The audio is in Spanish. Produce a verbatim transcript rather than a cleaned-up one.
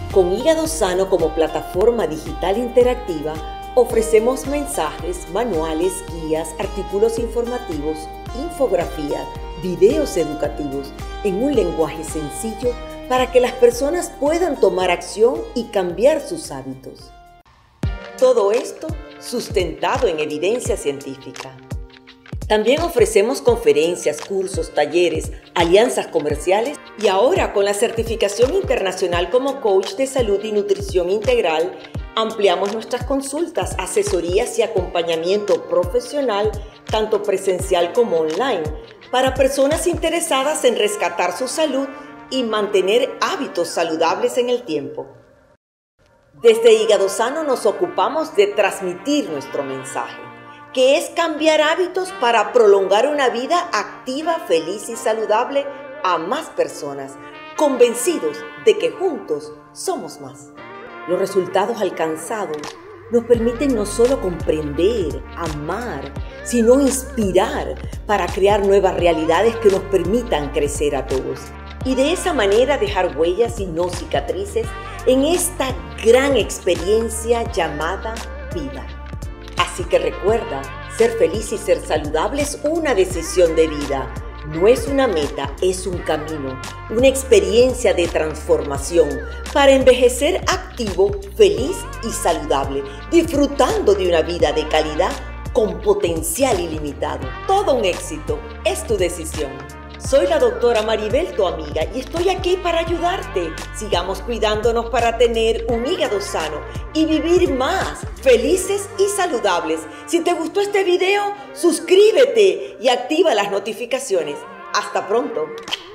Con Hígado Sano como plataforma digital interactiva, ofrecemos mensajes, manuales, guías, artículos informativos, infografías, videos educativos en un lenguaje sencillo para que las personas puedan tomar acción y cambiar sus hábitos. Todo esto sustentado en evidencia científica. También ofrecemos conferencias, cursos, talleres, alianzas comerciales y ahora con la certificación internacional como coach de salud y nutrición integral, ampliamos nuestras consultas, asesorías y acompañamiento profesional, tanto presencial como online, para personas interesadas en rescatar su salud y mantener hábitos saludables en el tiempo. Desde Hígado Sano nos ocupamos de transmitir nuestro mensaje, que es cambiar hábitos para prolongar una vida activa, feliz y saludable a más personas, convencidos de que juntos somos más. Los resultados alcanzados nos permiten no solo comprender, amar, sino inspirar para crear nuevas realidades que nos permitan crecer a todos. Y de esa manera dejar huellas y no cicatrices en esta gran experiencia llamada vida. Así que recuerda, ser feliz y ser saludable es una decisión de vida. No es una meta, es un camino, una experiencia de transformación para envejecer activo, feliz y saludable, disfrutando de una vida de calidad con potencial ilimitado. Todo un éxito, es tu decisión. Soy la doctora Maribel, tu amiga, y estoy aquí para ayudarte. Sigamos cuidándonos para tener un hígado sano y vivir más felices y saludables. Si te gustó este video, suscríbete y activa las notificaciones. Hasta pronto.